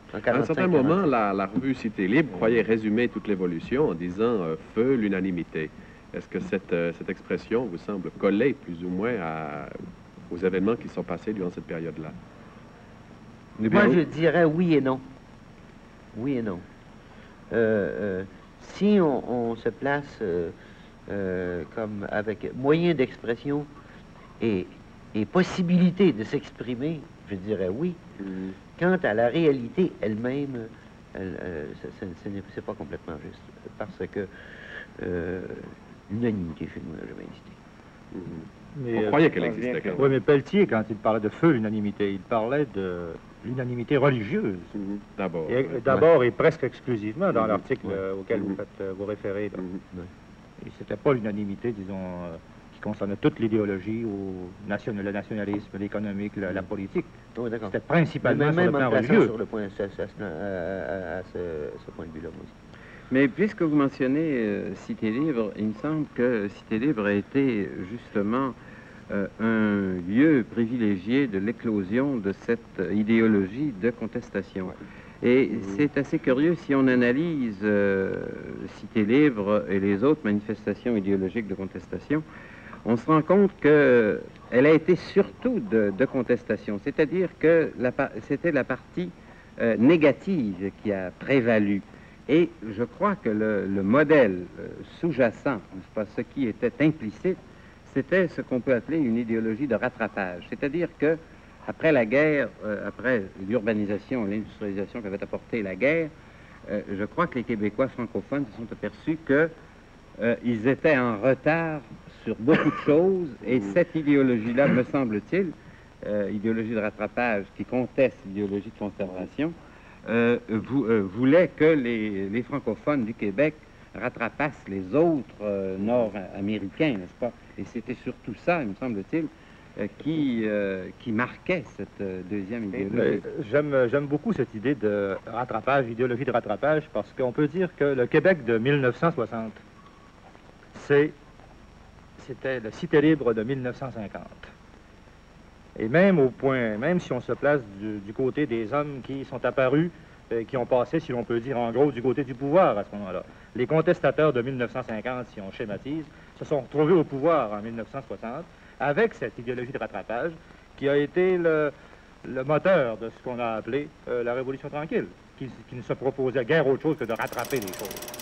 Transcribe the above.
En À un certain 45, moment, 46. la revue Cité Libre croyait résumer toute l'évolution en disant feu l'unanimité. Est-ce que cette expression vous semble coller plus ou moins aux événements qui sont passés durant cette période-là? Moi, je dirais oui et non. Oui et non. Si on se place comme avec moyen d'expression et, et possibilité de s'exprimer, je dirais oui. Mhm. Quant à la réalité elle-même, c'est pas complètement juste. Parce que l'unanimité chez nous n'a jamais existé. Mhm. Mais, On croyait qu'elle existait quand même. Oui, mais Pelletier, quand il parlait de feu l'unanimité, il parlait de l'unanimité religieuse. Mhm. D'abord. Et oui. d'abord et presque exclusivement dans Mhm. l'article auquel Mhm. vous référez. Là. Mhm. Et c'était pas l'unanimité, disons, qui concernait toute l'idéologie, ou le nationalisme, l'économique, la politique. Oui, d'accord. C'était principalement sur le Même plan en plaçant religieux. sur le point, à ce point de vue-là, moi aussi. Mais puisque vous mentionnez Cité Libre, il me semble que Cité Libre a été justement un lieu privilégié de l'éclosion de cette idéologie de contestation. Et c'est assez curieux si on analyse Cité Libre et les autres manifestations idéologiques de contestation, on se rend compte qu'elle a été surtout de contestation, c'est-à-dire que c'était la partie négative qui a prévalu. Et je crois que le modèle sous-jacent, n'est-ce pas, ce qui était implicite, c'était ce qu'on peut appeler une idéologie de rattrapage. C'est-à-dire que après la guerre, après l'urbanisation et l'industrialisation qu'avait apporté la guerre, je crois que les Québécois francophones se sont aperçus qu'ils étaient en retard sur beaucoup de choses, et cette idéologie-là, me semble-t-il, idéologie de rattrapage qui conteste l'idéologie de conservation, voulait que les francophones du Québec rattrapassent les autres nord-américains, n'est-ce pas? Et c'était surtout ça, il me semble-t-il, qui marquait cette deuxième idéologie. J'aime beaucoup cette idée de rattrapage, idéologie de rattrapage, parce qu'on peut dire que le Québec de 1960, c'était le Cité Libre de 1950. Et même si on se place du côté des hommes qui sont apparus, qui ont passé, si l'on peut dire, en gros, du côté du pouvoir à ce moment-là. Les contestateurs de 1950, si on schématise, se sont retrouvés au pouvoir en 1960 avec cette idéologie de rattrapage qui a été le moteur de ce qu'on a appelé la Révolution tranquille, qui ne se proposait guère autre chose que de rattraper les choses.